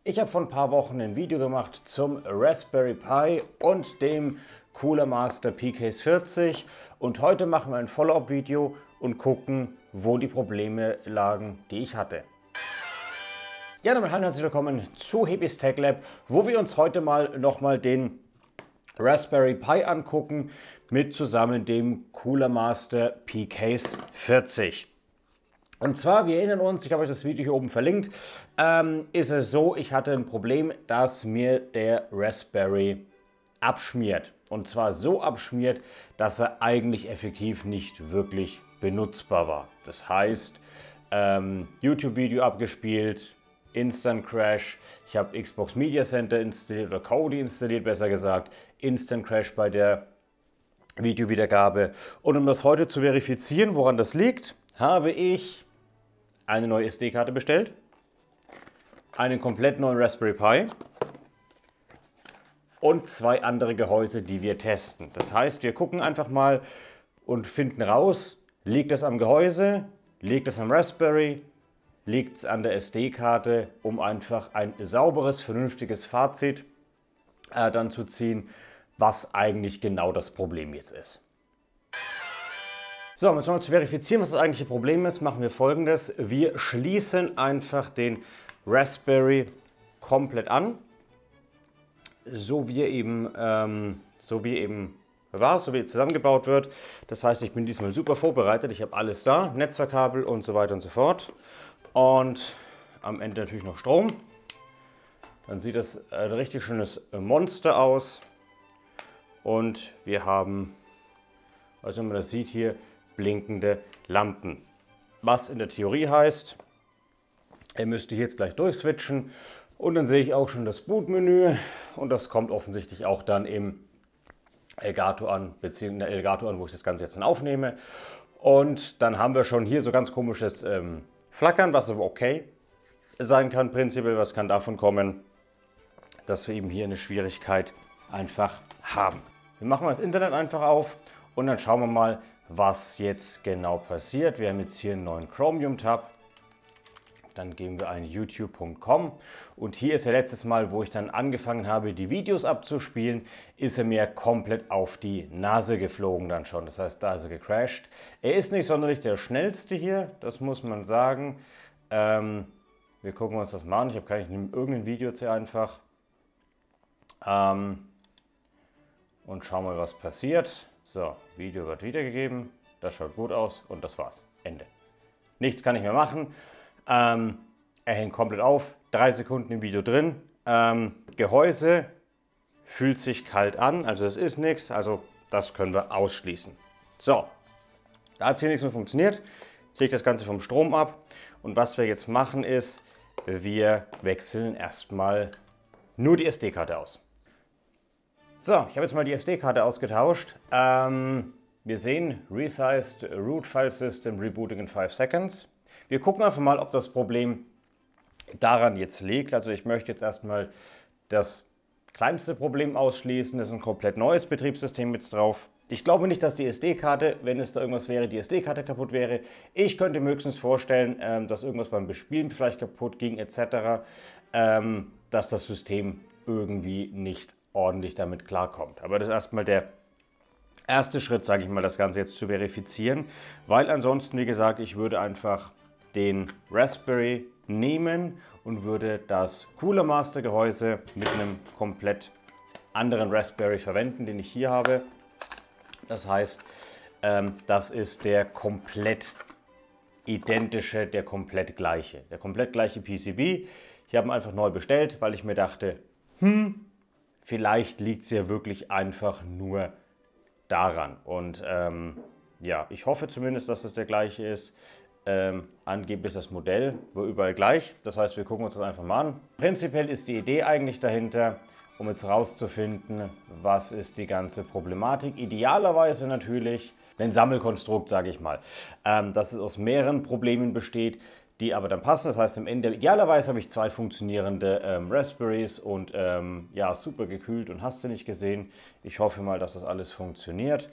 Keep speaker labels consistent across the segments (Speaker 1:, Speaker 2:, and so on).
Speaker 1: Ich habe vor ein paar Wochen ein Video gemacht zum Raspberry Pi und dem Cooler Master P-Case 40 und heute machen wir ein Follow-up-Video und gucken, wo die Probleme lagen, die ich hatte. Ja, damit hallo und herzlich willkommen zu Hebis Tech Lab, wo wir uns heute nochmal den Raspberry Pi angucken mit zusammen dem Cooler Master P-Case 40. Und zwar, wir erinnern uns, ich habe euch das Video hier oben verlinkt, ist es so, ich hatte ein Problem, dass mir der Raspberry abschmiert. Und zwar so abschmiert, dass er eigentlich effektiv nicht wirklich benutzbar war. Das heißt, YouTube-Video abgespielt, Instant Crash, ich habe Xbox Media Center installiert oder Kodi installiert, besser gesagt, Instant Crash bei der Videowiedergabe. Und um das heute zu verifizieren, woran das liegt, habe ich eine neue SD-Karte bestellt, einen komplett neuen Raspberry Pi und zwei andere Gehäuse, die wir testen. Das heißt, wir gucken einfach mal und finden raus, liegt es am Gehäuse, liegt es am Raspberry, liegt es an der SD-Karte, um einfach ein sauberes, vernünftiges Fazit dann zu ziehen, was eigentlich genau das Problem jetzt ist. So, um jetzt mal zu verifizieren, was das eigentliche Problem ist, machen wir Folgendes. Wir schließen einfach den Raspberry komplett an, so wie er zusammengebaut wird. Das heißt, ich bin diesmal super vorbereitet. Ich habe alles da, Netzwerkkabel und so weiter und so fort. Und am Ende natürlich noch Strom. Dann sieht das ein richtig schönes Monster aus. Und wir haben, also wenn man das sieht hier, blinkende Lampen. Was in der Theorie heißt, er müsste jetzt gleich durchswitchen und dann sehe ich auch schon das Bootmenü und das kommt offensichtlich auch dann im Elgato an, beziehungsweise in der Elgato an, wo ich das Ganze jetzt dann aufnehme. Und dann haben wir schon hier so ganz komisches Flackern, was aber okay sein kann prinzipiell. Was kann davon kommen, dass wir eben hier eine Schwierigkeit einfach haben. Wir machen mal das Internet einfach auf und dann schauen wir mal, was jetzt genau passiert. Wir haben jetzt hier einen neuen Chromium-Tab. Dann geben wir ein youtube.com und hier ist ja letztes Mal, wo ich dann angefangen habe, die Videos abzuspielen, ist er mir komplett auf die Nase geflogen dann schon. Das heißt, da ist er gecrashed. Er ist nicht sonderlich der schnellste hier, das muss man sagen. Wir gucken uns das mal an. Ich habe gar nicht irgendein Video jetzt hier einfach. Und schauen mal, was passiert. So, Video wird wiedergegeben. Das schaut gut aus und das war's. Ende. Nichts kann ich mehr machen. Er hängt komplett auf, 3 Sekunden im Video drin. Gehäuse fühlt sich kalt an, also das ist nichts, also das können wir ausschließen. So, da hat hier nichts mehr funktioniert. Ziehe ich das Ganze vom Strom ab und was wir jetzt machen ist, wir wechseln erstmal nur die SD-Karte aus. So, ich habe jetzt mal die SD-Karte ausgetauscht. Wir sehen Resized Root File System Rebooting in 5 Seconds. Wir gucken einfach mal, ob das Problem daran jetzt liegt. Also ich möchte jetzt erstmal das kleinste Problem ausschließen. Das ist ein komplett neues Betriebssystem jetzt drauf. Ich glaube nicht, dass die SD-Karte, wenn es da irgendwas wäre, die SD-Karte kaputt wäre. Ich könnte mir höchstens vorstellen, dass irgendwas beim Bespielen vielleicht kaputt ging etc., dass das System irgendwie nicht ordentlich damit klarkommt. Aber das ist erstmal der erste Schritt, sage ich mal, das Ganze jetzt zu verifizieren, weil ansonsten, wie gesagt, ich würde einfach den Raspberry nehmen und würde das Cooler Master Gehäuse mit einem komplett anderen Raspberry verwenden, den ich hier habe. Das heißt, das ist der komplett identische, der komplett gleiche PCB. Ich habe ihn einfach neu bestellt, weil ich mir dachte, vielleicht liegt es ja wirklich einfach nur daran. Und ja, ich hoffe zumindest, dass es der gleiche ist. Angeblich das Modell war überall gleich. Das heißt, wir gucken uns das einfach mal an. Prinzipiell ist die Idee eigentlich dahinter, um jetzt rauszufinden, was ist die ganze Problematik. Idealerweise natürlich ein Sammelkonstrukt, sage ich mal, dass es aus mehreren Problemen besteht, die aber dann passen. Das heißt, am Ende, idealerweise habe ich 2 funktionierende Raspberries und ja, super gekühlt und hast du nicht gesehen. Ich hoffe mal, dass das alles funktioniert.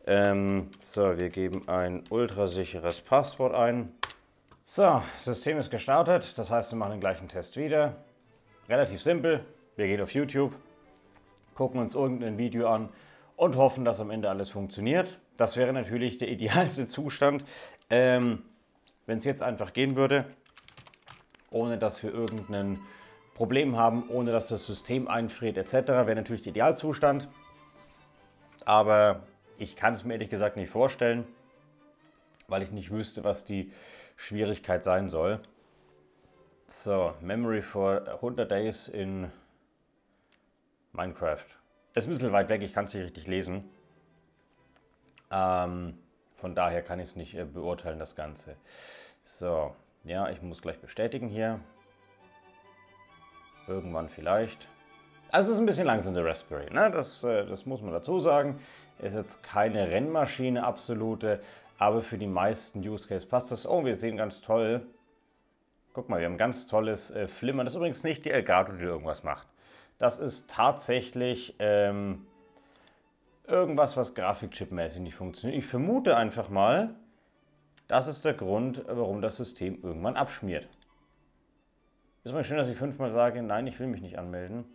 Speaker 1: So, wir geben ein ultrasicheres Passwort ein. So, System ist gestartet. Das heißt, wir machen den gleichen Test wieder. relativ simpel. Wir gehen auf YouTube, gucken uns irgendein Video an und hoffen, dass am Ende alles funktioniert. Das wäre natürlich der idealste Zustand, wenn es jetzt einfach gehen würde, ohne dass wir irgendein Problem haben, ohne dass das System einfriert etc. Wäre natürlich der Idealzustand. Aber ich kann es mir ehrlich gesagt nicht vorstellen, weil ich nicht wüsste, was die Schwierigkeit sein soll. So, Memory for 100 Days in Minecraft. Ist ein bisschen weit weg, ich kann es nicht richtig lesen. Von daher kann ich es nicht beurteilen, das Ganze. So, ja, ich muss gleich bestätigen hier. Irgendwann vielleicht. Also es ist ein bisschen langsam, der Raspberry, ne? Das muss man dazu sagen. Ist jetzt keine Rennmaschine, absolute, aber für die meisten Use Case passt das. Oh, wir sehen ganz toll. Guck mal, wir haben ein ganz tolles Flimmern. Das ist übrigens nicht die Elgato, die irgendwas macht. Das ist tatsächlich irgendwas, was Grafikchip-mäßig nicht funktioniert. Ich vermute einfach mal, das ist der Grund, warum das System irgendwann abschmiert. Ist mal schön, dass ich 5-mal sage, nein, ich will mich nicht anmelden.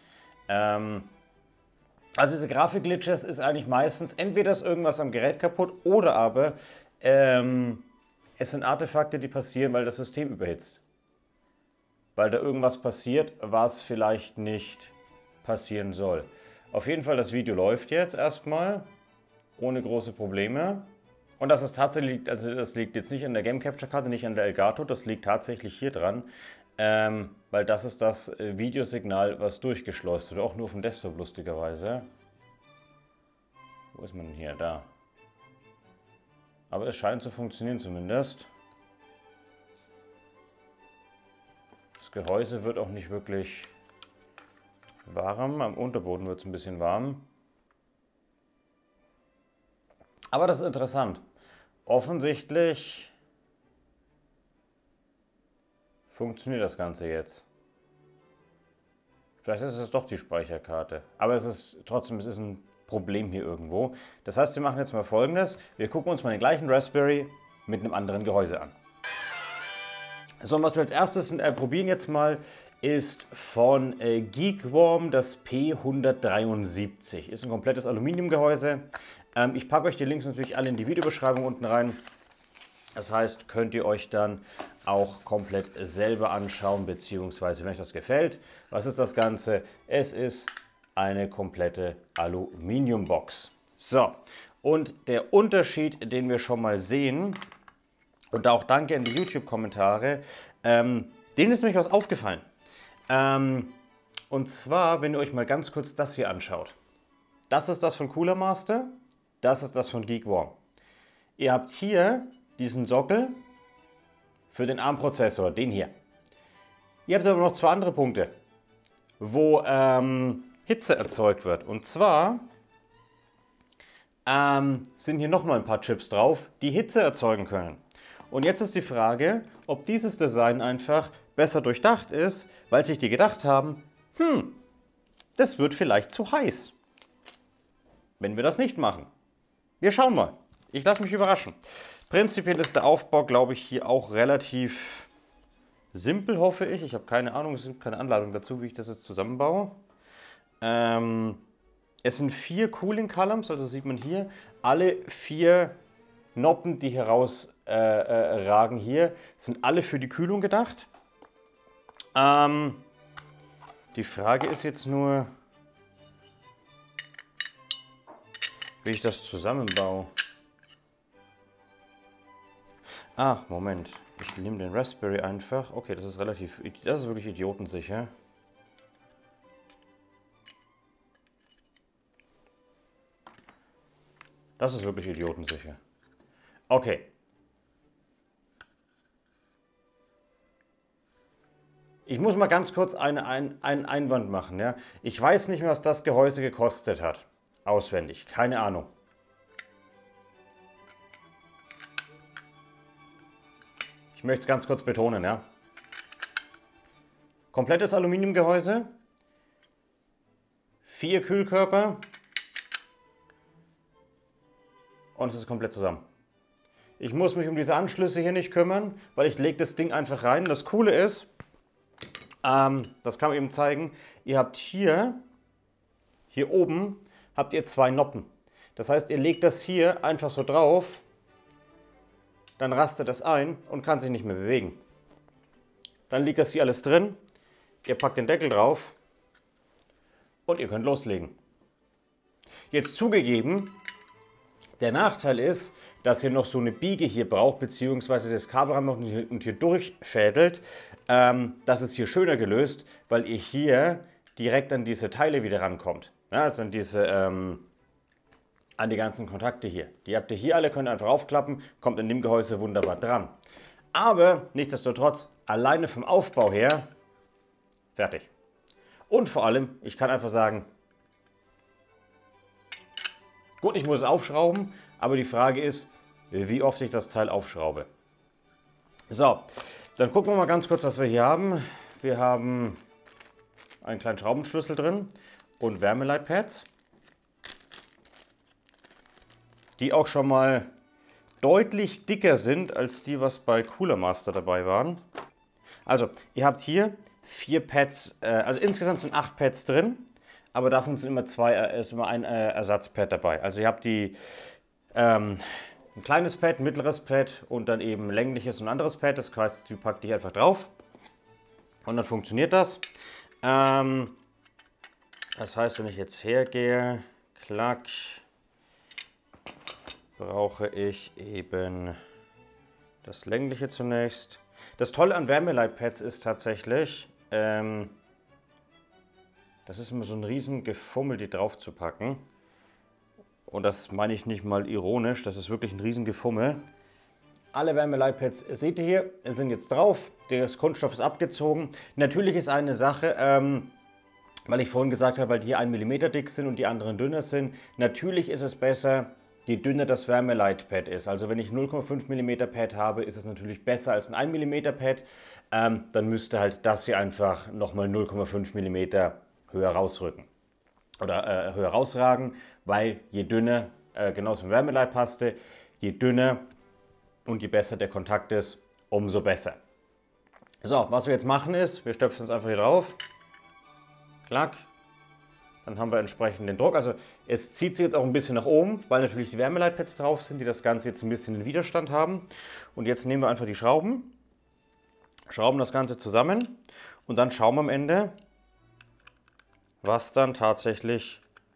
Speaker 1: Also diese Grafik-Glitches ist eigentlich meistens, entweder ist irgendwas am Gerät kaputt oder aber es sind Artefakte, die passieren, weil das System überhitzt. Weil da irgendwas passiert, was vielleicht nicht passieren soll. Auf jeden Fall, das Video läuft jetzt erstmal, ohne große Probleme. Und das ist tatsächlich, also das liegt jetzt nicht an der Game Capture Karte, nicht an der Elgato, das liegt tatsächlich hier dran. Weil das ist das Videosignal, was durchgeschleust wird, auch nur auf dem Desktop lustigerweise. Wo ist man denn hier? Da. Aber es scheint zu funktionieren zumindest. Das Gehäuse wird auch nicht wirklich warm. Am Unterboden wird es ein bisschen warm. Aber das ist interessant. Offensichtlich funktioniert das Ganze jetzt. Vielleicht ist es doch die Speicherkarte. Aber es ist trotzdem, es ist ein Problem hier irgendwo. Das heißt, wir machen jetzt mal Folgendes. Wir gucken uns mal den gleichen Raspberry mit einem anderen Gehäuse an. So, und was wir als erstes probieren jetzt mal, ist von Geekworm das P173. Ist ein komplettes Aluminiumgehäuse. Ich packe euch die Links natürlich alle in die Videobeschreibung unten rein. Das heißt, könnt ihr euch dann auch komplett selber anschauen, beziehungsweise, wenn euch das gefällt, was ist das Ganze? Es ist eine komplette Aluminiumbox. So, und der Unterschied, den wir schon mal sehen, und auch danke an die YouTube-Kommentare, denen ist nämlich was aufgefallen. Und zwar, wenn ihr euch mal ganz kurz das hier anschaut. Das ist das von Cooler Master, das ist das von Geekworm. Ihr habt hier diesen Sockel für den ARM-Prozessor, den hier. Ihr habt aber noch zwei andere Punkte, wo Hitze erzeugt wird. Und zwar sind hier nochmal ein paar Chips drauf, die Hitze erzeugen können. Und jetzt ist die Frage, ob dieses Design einfach besser durchdacht ist, weil sich die gedacht haben, das wird vielleicht zu heiß, wenn wir das nicht machen. Wir schauen mal. Ich lasse mich überraschen. Prinzipiell ist der Aufbau, glaube ich, hier auch relativ simpel, hoffe ich. Ich habe keine Ahnung, es gibt keine Anleitung dazu, wie ich das jetzt zusammenbaue. Es sind 4 Cooling Columns, also sieht man hier, alle 4 Noppen, die herausragen hier, sind alle für die Kühlung gedacht. Die Frage ist jetzt nur, wie ich das zusammenbaue. Ach, Moment. Ich nehme den Raspberry einfach. Okay, das ist wirklich idiotensicher. Das ist wirklich idiotensicher. Okay. Ich muss mal ganz kurz einen Einwand machen. Ja? Ich weiß nicht mehr, was das Gehäuse gekostet hat. Auswendig. Keine Ahnung. Ich möchte es ganz kurz betonen. Ja? Komplettes Aluminiumgehäuse. 4 Kühlkörper. Und es ist komplett zusammen. Ich muss mich um diese Anschlüsse hier nicht kümmern, weil ich lege das Ding einfach rein. Das Coole ist, Das kann man eben zeigen. Ihr habt hier oben, habt ihr 2 Noppen. Das heißt, ihr legt das hier einfach so drauf, dann rastet das ein und kann sich nicht mehr bewegen. Dann liegt das hier alles drin, ihr packt den Deckel drauf und ihr könnt loslegen. Jetzt zugegeben, der Nachteil ist, dass ihr noch so eine Biege hier braucht, beziehungsweise das Kabel noch und hier durchfädelt. Das ist hier schöner gelöst, weil ihr hier direkt an diese Teile wieder rankommt. Ja, also an die ganzen Kontakte hier. Die habt ihr hier alle, könnt ihr einfach aufklappen, kommt in dem Gehäuse wunderbar dran. Aber nichtsdestotrotz, alleine vom Aufbau her, fertig. Und vor allem, ich kann einfach sagen, gut, ich muss es aufschrauben, aber die Frage ist, wie oft ich das Teil aufschraube. So, dann gucken wir mal ganz kurz, was wir hier haben. Wir haben einen kleinen Schraubenschlüssel drin und Wärmeleitpads, die auch schon mal deutlich dicker sind als die, was bei Cooler Master dabei waren. Also, ihr habt hier 4 Pads, also insgesamt sind 8 Pads drin, aber davon sind ist immer ein Ersatzpad dabei. Also ihr habt ein kleines Pad, ein mittleres Pad und dann eben ein längliches und ein anderes Pad. Das heißt, die packt ihr einfach drauf und dann funktioniert das. Das heißt, wenn ich jetzt hergehe, klack, brauche ich eben das längliche zunächst. Das Tolle an Wärmeleitpads ist tatsächlich, das ist immer so ein riesen Gefummel, die drauf zu packen. Und das meine ich nicht mal ironisch, das ist wirklich ein riesen Gefummel. Alle Wärmeleitpads, seht ihr hier, sind jetzt drauf. Das Kunststoff ist abgezogen. Natürlich ist eine Sache, weil ich vorhin gesagt habe, weil die hier 1 mm dick sind und die anderen dünner sind. Natürlich ist es besser, je dünner das Wärmeleitpad ist. Also wenn ich 0,5 mm Pad habe, ist es natürlich besser als ein 1 mm Pad. Dann müsste halt das hier einfach nochmal 0,5 mm höher rausrücken. Oder höher rausragen, weil je dünner, genauso wie Wärmeleitpaste, je dünner und je besser der Kontakt ist, umso besser. So, was wir jetzt machen ist, wir stöpseln es einfach hier drauf. Klack. Dann haben wir entsprechend den Druck. Also es zieht sich jetzt auch ein bisschen nach oben, weil natürlich die Wärmeleitpads drauf sind, die das Ganze jetzt ein bisschen in Widerstand haben. Und jetzt nehmen wir einfach die Schrauben, schrauben das Ganze zusammen und dann schauen wir am Ende, was dann tatsächlich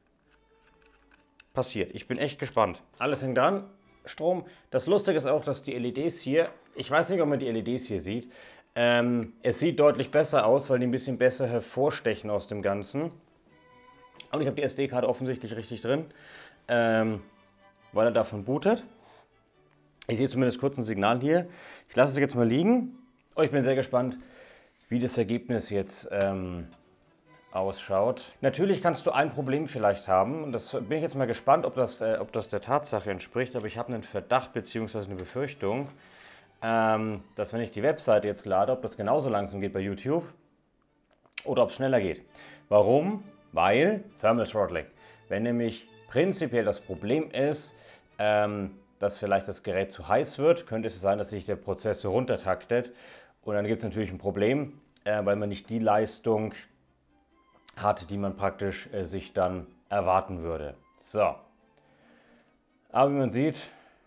Speaker 1: passiert. Ich bin echt gespannt. Alles hängt dran, Strom. Das Lustige ist auch, dass die LEDs hier, ich weiß nicht, ob man die LEDs hier sieht, es sieht deutlich besser aus, weil die ein bisschen besser hervorstechen aus dem Ganzen. Und ich habe die SD-Karte offensichtlich richtig drin, weil er davon bootet. Ich sehe zumindest kurz ein Signal hier. Ich lasse es jetzt mal liegen. Oh, ich bin sehr gespannt, wie das Ergebnis jetzt ausschaut. Natürlich kannst du ein Problem vielleicht haben, und das bin ich jetzt mal gespannt, ob das der Tatsache entspricht, aber ich habe einen Verdacht bzw. eine Befürchtung, dass wenn ich die Webseite jetzt lade, ob das genauso langsam geht bei YouTube oder ob es schneller geht. Warum? Weil Thermal Throttling. Wenn nämlich prinzipiell das Problem ist, dass vielleicht das Gerät zu heiß wird, könnte es sein, dass sich der Prozessor runtertaktet und dann gibt es natürlich ein Problem, weil man nicht die Leistung hat, die man praktisch sich dann erwarten würde. So. Aber wie man sieht,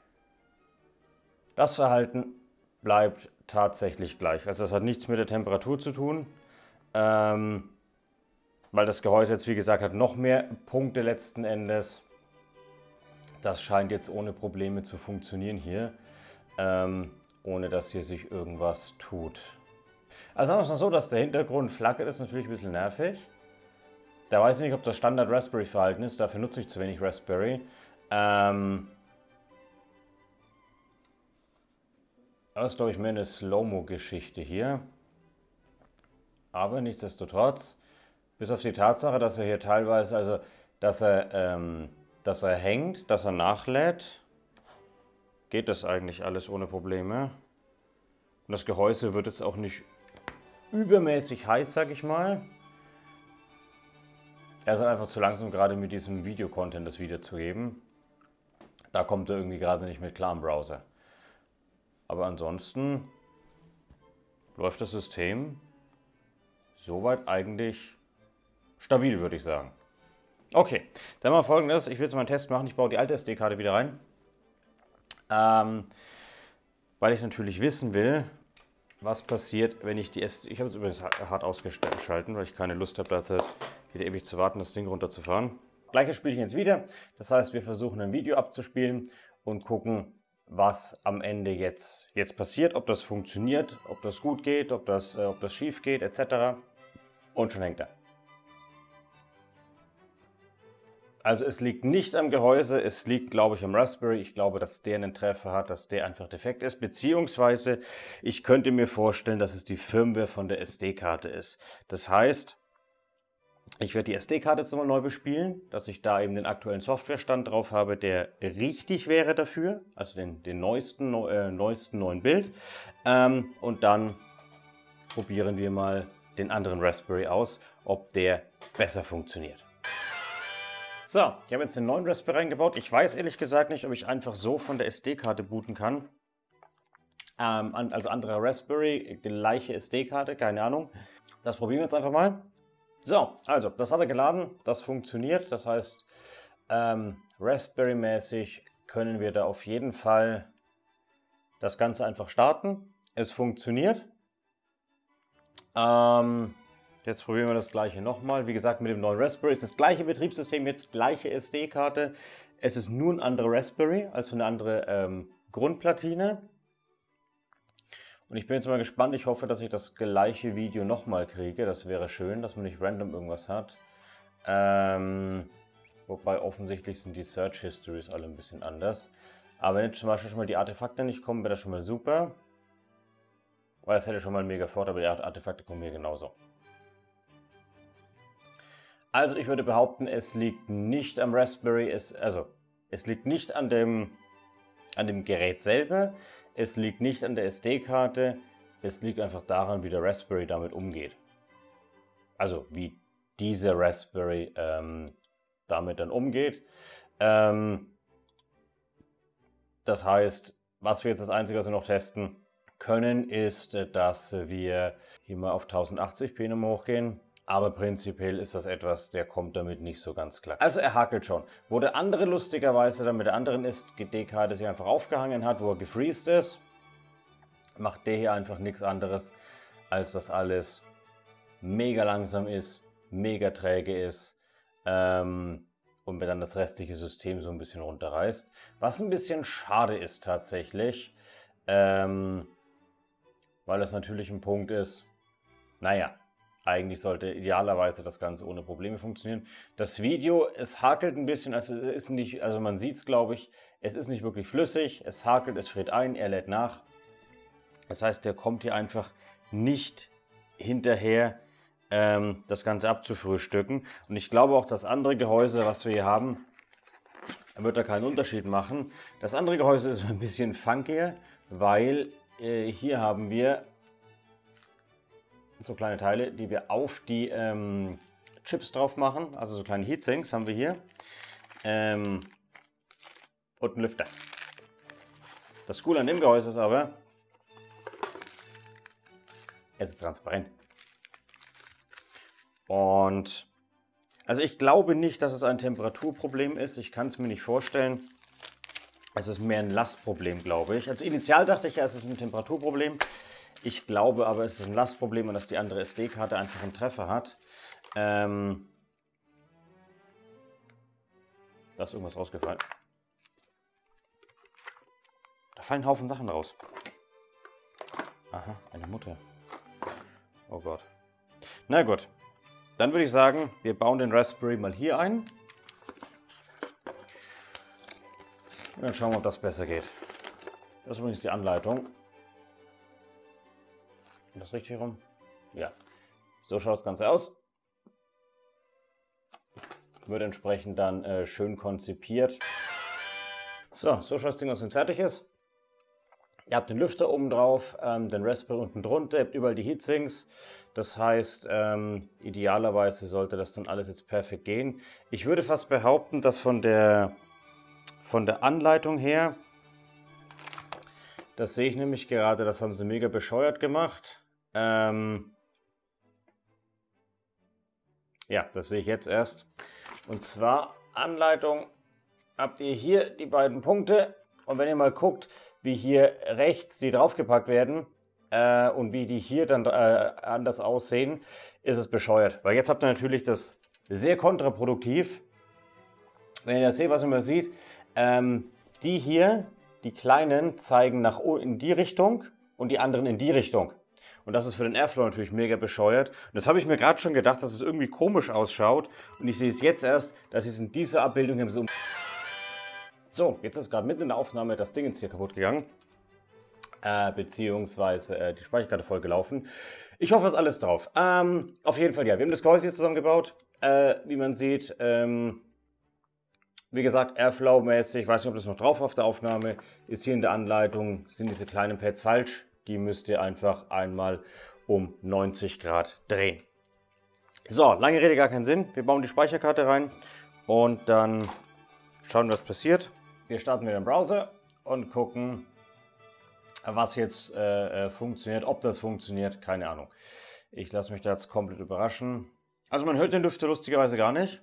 Speaker 1: das Verhalten bleibt tatsächlich gleich. Also das hat nichts mit der Temperatur zu tun, weil das Gehäuse jetzt wie gesagt hat noch mehr Punkte letzten Endes. Das scheint jetzt ohne Probleme zu funktionieren hier, ohne dass hier sich irgendwas tut. Also sagen wir es mal so, dass der Hintergrund flackert, ist natürlich ein bisschen nervig. Da weiß ich nicht, ob das Standard Raspberry-Verhalten ist, dafür nutze ich zu wenig Raspberry. Das ist, glaube ich, mehr eine Slow-Mo-Geschichte hier. Aber nichtsdestotrotz, bis auf die Tatsache, dass er hier teilweise, also dass er hängt, dass er nachlädt, geht das eigentlich alles ohne Probleme. Und das Gehäuse wird jetzt auch nicht übermäßig heiß, sag ich mal. Er ist einfach zu langsam, gerade mit diesem Video-Content das wiederzugeben. Da kommt er irgendwie gerade nicht mit klar im Browser. Aber ansonsten läuft das System soweit eigentlich stabil, würde ich sagen. Okay, dann mal Folgendes. Ich will jetzt mal einen Test machen. Ich baue die alte SD-Karte wieder rein. Weil ich natürlich wissen will, was passiert, wenn ich die SD... Ich habe es übrigens hart ausgeschalten, weil ich keine Lust habe, da wieder ewig zu warten, das Ding runterzufahren. Gleiches spiele ich jetzt wieder. Das heißt, wir versuchen ein Video abzuspielen und gucken, was am Ende jetzt passiert, ob das funktioniert, ob das gut geht, ob das schief geht, etc. Und schon hängt er. Also es liegt nicht am Gehäuse, es liegt, glaube ich, am Raspberry. Ich glaube, dass der einen Treffer hat, dass der einfach defekt ist. Beziehungsweise, ich könnte mir vorstellen, dass es die Firmware von der SD-Karte ist. Das heißt, ich werde die SD-Karte jetzt nochmal neu bespielen, dass ich da eben den aktuellen Softwarestand drauf habe, der richtig wäre dafür. Also den neuesten neuen Bild. Und dann probieren wir mal den anderen Raspberry aus, ob der besser funktioniert. So, ich habe jetzt den neuen Raspberry reingebaut. Ich weiß ehrlich gesagt nicht, ob ich einfach so von der SD-Karte booten kann. Also anderer Raspberry, gleiche SD-Karte, keine Ahnung. Das probieren wir jetzt einfach mal. So, also, das hat er geladen, das funktioniert. Das heißt, Raspberry-mäßig können wir da auf jeden Fall das Ganze einfach starten. Es funktioniert. Jetzt probieren wir das gleiche nochmal. Wie gesagt, mit dem neuen Raspberry ist das gleiche Betriebssystem, jetzt gleiche SD-Karte. Es ist nur ein anderer Raspberry, also eine andere Grundplatine. Und ich bin jetzt mal gespannt. Ich hoffe, dass ich das gleiche Video nochmal kriege. Das wäre schön, dass man nicht random irgendwas hat. Wobei offensichtlich sind die Search Histories alle ein bisschen anders. Aber wenn jetzt zum Beispiel schon mal die Artefakte nicht kommen, wäre das schon mal super. Weil das hätte schon mal einen mega Vorteil, aber die Artefakte kommen hier genauso. Also ich würde behaupten, es liegt nicht am Raspberry, es liegt nicht an dem Gerät selber, es liegt nicht an der SD-Karte, es liegt einfach daran, wie der Raspberry damit umgeht. Also wie dieser Raspberry damit dann umgeht. Das heißt, was wir jetzt das Einzige, was wir noch testen können, ist, dass wir hier mal auf 1080p nochmal hochgehen. Aber prinzipiell ist das etwas, der kommt damit nicht so ganz klar. Also er hakelt schon. Wo der andere lustigerweise dann mit der anderen SD-Karte sich einfach aufgehangen hat, wo er gefreezed ist, macht der hier einfach nichts anderes, als dass alles mega langsam ist, mega träge ist und mir dann das restliche System so ein bisschen runterreißt. Was ein bisschen schade ist tatsächlich, weil das natürlich ein Punkt ist, naja, eigentlich sollte idealerweise das Ganze ohne Probleme funktionieren. Das Video, es hakelt ein bisschen, also man sieht es, glaube ich, es ist nicht wirklich flüssig, es hakelt, es friert ein, er lädt nach. Das heißt, der kommt hier einfach nicht hinterher, das Ganze abzufrühstücken. Und ich glaube auch, das andere Gehäuse, was wir hier haben, wird da keinen Unterschied machen. Das andere Gehäuse ist ein bisschen funkier, weil hier haben wir so kleine Teile, die wir auf die Chips drauf machen, also so kleine Heatsinks haben wir hier und einen Lüfter. Das Coole an dem Gehäuse ist aber, es ist transparent. Und also ich glaube nicht, dass es ein Temperaturproblem ist, ich kann es mir nicht vorstellen. Es ist mehr ein Lastproblem, glaube ich. Also initial dachte ich ja, es ist ein Temperaturproblem. Ich glaube aber, es ist ein Lastproblem und dass die andere SD-Karte einfach einen Treffer hat. Da ist irgendwas rausgefallen. Da fallen ein Haufen Sachen raus. Aha, eine Mutter. Oh Gott. Na gut. Dann würde ich sagen, wir bauen den Raspberry mal hier ein. Und dann schauen wir, ob das besser geht. Das ist übrigens die Anleitung. Ist das richtig rum? Ja. So schaut das Ganze aus. Wird entsprechend dann schön konzipiert. So schaut das Ding aus, wenn es fertig ist. Ihr habt den Lüfter oben drauf, den Raspberry unten drunter, ihr habt überall die Heatsinks. Das heißt, idealerweise sollte das dann alles jetzt perfekt gehen. Ich würde fast behaupten, dass von der Anleitung her, das sehe ich nämlich gerade, das haben sie mega bescheuert gemacht. Ja, das sehe ich jetzt erst. Und zwar Anleitung, habt ihr hier die beiden Punkte. Und wenn ihr mal guckt, wie hier rechts die draufgepackt werden und wie die hier dann anders aussehen, ist es bescheuert. Weil jetzt habt ihr natürlich das sehr kontraproduktiv. Wenn ihr das seht, was man sieht, die hier, die kleinen, zeigen in die Richtung und die anderen in die Richtung. Und das ist für den Airflow natürlich mega bescheuert. Und das habe ich mir gerade schon gedacht, dass es irgendwie komisch ausschaut. Und ich sehe es jetzt erst, dass ich es in dieser Abbildung habe. So, jetzt ist gerade mitten in der Aufnahme das Ding hier kaputt gegangen. Beziehungsweise die Speicherkarte voll gelaufen. Ich hoffe, es ist alles drauf. Auf jeden Fall, ja, wir haben das Gehäuse hier zusammengebaut. Wie man sieht, wie gesagt, Airflow-mäßig, ich weiß nicht, ob das noch drauf auf der Aufnahme ist. Hier in der Anleitung sind diese kleinen Pads falsch. Die müsst ihr einfach einmal um 90 Grad drehen. So, lange Rede, gar keinen Sinn. Wir bauen die Speicherkarte rein und dann schauen, was passiert. Wir starten mit dem Browser und gucken, was jetzt funktioniert. Ob das funktioniert, keine Ahnung. Ich lasse mich da jetzt komplett überraschen. Also man hört den Lüfter lustigerweise gar nicht.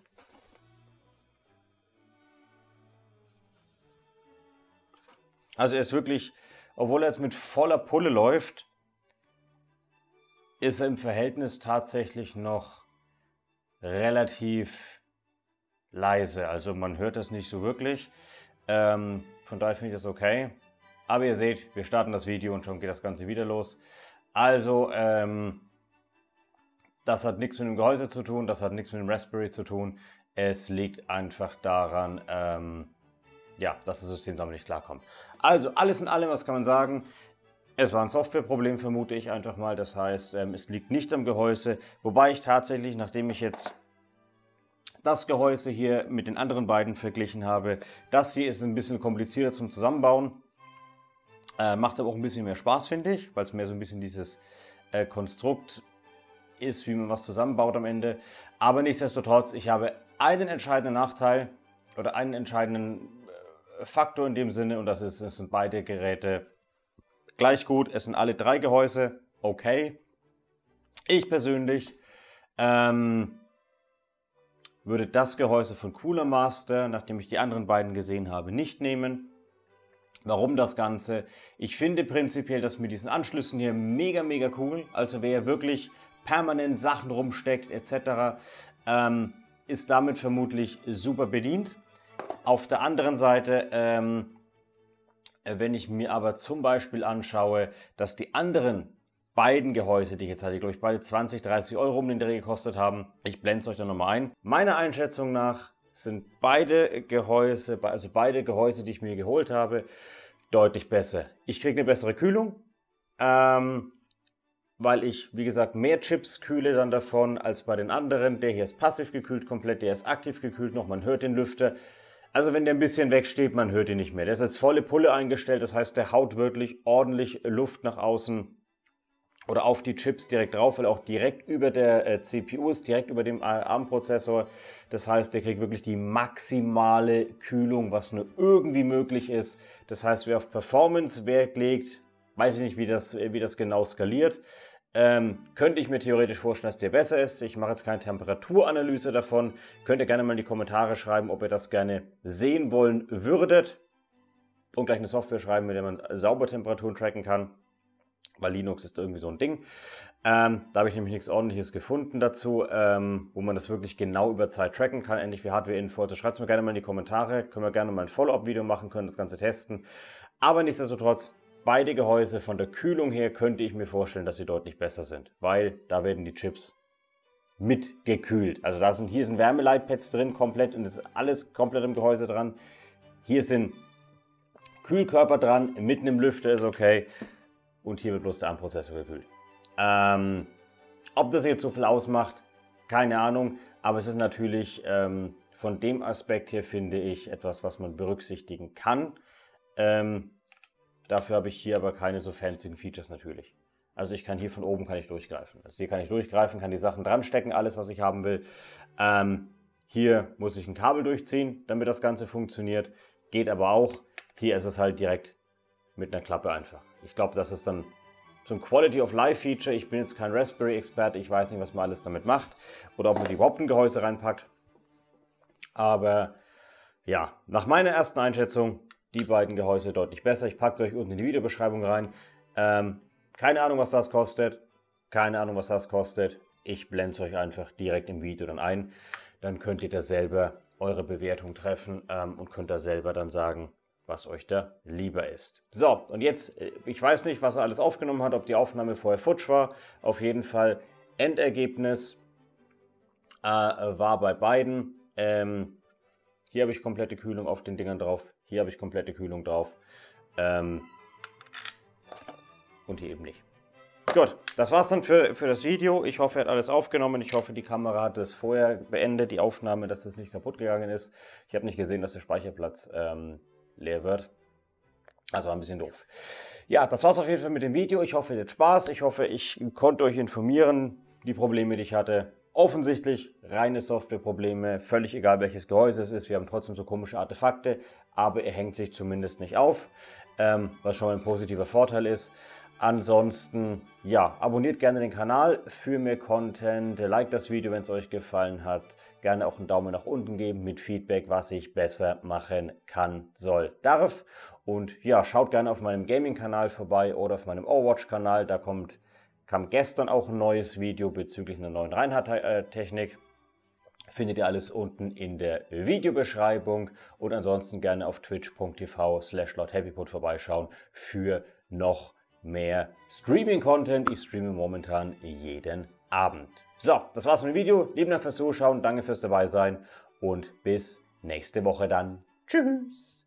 Speaker 1: Also er ist wirklich, obwohl er jetzt mit voller Pulle läuft, ist er im Verhältnis tatsächlich noch relativ leise. Also man hört das nicht so wirklich. Von daher finde ich das okay. Aber ihr seht, wir starten das Video und schon geht das Ganze wieder los. Also, das hat nichts mit dem Gehäuse zu tun, das hat nichts mit dem Raspberry zu tun. Es liegt einfach daran, ja, dass das System damit nicht klarkommt. Also, alles in allem, was kann man sagen? Es war ein Softwareproblem, vermute ich einfach mal. Das heißt, es liegt nicht am Gehäuse. Wobei ich tatsächlich, nachdem ich jetzt das Gehäuse hier mit den anderen beiden verglichen habe, das hier ist ein bisschen komplizierter zum Zusammenbauen. Macht aber auch ein bisschen mehr Spaß, finde ich, weil es mehr so ein bisschen dieses Konstrukt ist, wie man was zusammenbaut am Ende. Aber nichtsdestotrotz, ich habe einen entscheidenden Nachteil oder einen entscheidenden Faktor in dem Sinne, und das ist, es sind beide Geräte gleich gut. Es sind alle drei Gehäuse okay. Ich persönlich würde das Gehäuse von Cooler Master, nachdem ich die anderen beiden gesehen habe, nicht nehmen. Warum das Ganze? Ich finde prinzipiell das mit diesen Anschlüssen hier mega, mega cool. Also wer wirklich permanent Sachen rumsteckt etc., ist damit vermutlich super bedient. Auf der anderen Seite, wenn ich mir aber zum Beispiel anschaue, dass die anderen beiden Gehäuse, die ich jetzt hatte, glaube ich, beide 20, 30 Euro um den Dreh gekostet haben, ich blende es euch dann nochmal ein. Meiner Einschätzung nach sind beide Gehäuse, die ich mir geholt habe, deutlich besser. Ich kriege eine bessere Kühlung, weil ich, wie gesagt, mehr Chips kühle dann davon als bei den anderen. Der hier ist passiv gekühlt komplett, der ist aktiv gekühlt noch, man hört den Lüfter. Also wenn der ein bisschen wegsteht, man hört ihn nicht mehr. Der ist als volle Pulle eingestellt, das heißt, der haut wirklich ordentlich Luft nach außen oder auf die Chips direkt drauf, weil auch direkt über der CPU ist, direkt über dem ARM-Prozessor. Das heißt, der kriegt wirklich die maximale Kühlung, was nur irgendwie möglich ist. Das heißt, wer auf Performance Wert legt, weiß ich nicht, wie das genau skaliert. Könnte ich mir theoretisch vorstellen, dass der besser ist. Ich mache jetzt keine Temperaturanalyse davon. Könnt ihr gerne mal in die Kommentare schreiben, ob ihr das gerne sehen wollen würdet. Und gleich eine Software schreiben, mit der man sauber Temperaturen tracken kann. Weil Linux ist irgendwie so ein Ding. Da habe ich nämlich nichts Ordentliches gefunden dazu, wo man das wirklich genau über Zeit tracken kann, ähnlich wie Hardware-Info. Also schreibt es mir gerne mal in die Kommentare. Können wir gerne mal ein Follow-up-Video machen, können das Ganze testen. Aber nichtsdestotrotz, beide Gehäuse von der Kühlung her könnte ich mir vorstellen, dass sie deutlich besser sind. Weil da werden die Chips mitgekühlt. Also hier sind Wärmeleitpads drin komplett und das ist alles komplett im Gehäuse dran. Hier sind Kühlkörper dran, mitten im Lüfter ist okay. Und hier wird bloß der ARM-Prozessor gekühlt. Ob das jetzt so viel ausmacht, keine Ahnung. Aber es ist natürlich von dem Aspekt hier, finde ich, etwas, was man berücksichtigen kann. Dafür habe ich hier aber keine so fancy Features natürlich. Also ich kann hier von oben durchgreifen. Also hier kann ich durchgreifen, kann die Sachen dran stecken, alles, was ich haben will. Hier muss ich ein Kabel durchziehen, damit das Ganze funktioniert. Geht aber auch. Hier ist es halt direkt mit einer Klappe einfach. Ich glaube, das ist dann so ein Quality of Life Feature. Ich bin jetzt kein Raspberry-Experte, ich weiß nicht, was man alles damit macht oder ob man die überhaupt ein Gehäuse reinpackt. Aber ja, nach meiner ersten Einschätzung, die beiden Gehäuse deutlich besser. Ich packe es euch unten in die Videobeschreibung rein. Keine Ahnung, was das kostet. Keine Ahnung, was das kostet. Ich blende es euch einfach direkt im Video dann ein. Dann könnt ihr da selber eure Bewertung treffen und könnt da selber dann sagen, was euch da lieber ist. So, und jetzt, ich weiß nicht, was er alles aufgenommen hat, ob die Aufnahme vorher futsch war. Auf jeden Fall, Endergebnis war bei beiden. Hier habe ich komplette Kühlung auf den Dingern drauf. Hier habe ich komplette Kühlung drauf. Und hier eben nicht. Gut, das war's dann für das Video. Ich hoffe, er hat alles aufgenommen. Ich hoffe, die Kamera hat es vorher beendet, die Aufnahme, dass es nicht kaputt gegangen ist. Ich habe nicht gesehen, dass der Speicherplatz leer wird. Also war ein bisschen doof. Ja, das war's auf jeden Fall mit dem Video. Ich hoffe, ihr hattet Spaß. Ich hoffe, ich konnte euch informieren, die Probleme, die ich hatte. Offensichtlich reine Softwareprobleme, völlig egal welches Gehäuse es ist. Wir haben trotzdem so komische Artefakte, aber er hängt sich zumindest nicht auf, was schon mal ein positiver Vorteil ist. Ansonsten, ja, abonniert gerne den Kanal für mehr Content, liked das Video, wenn es euch gefallen hat. Gerne auch einen Daumen nach unten geben mit Feedback, was ich besser machen kann, soll, darf. Und ja, schaut gerne auf meinem Gaming-Kanal vorbei oder auf meinem Overwatch-Kanal. Da kam gestern auch ein neues Video bezüglich einer neuen Reinhardt-Technik. Findet ihr alles unten in der Videobeschreibung. Und ansonsten gerne auf twitch.tv/LordHappyPod vorbeischauen für noch mehr Streaming-Content. Ich streame momentan jeden Abend. So, das war's mit dem Video. Lieben Dank fürs Zuschauen, danke fürs Dabeisein und bis nächste Woche dann. Tschüss!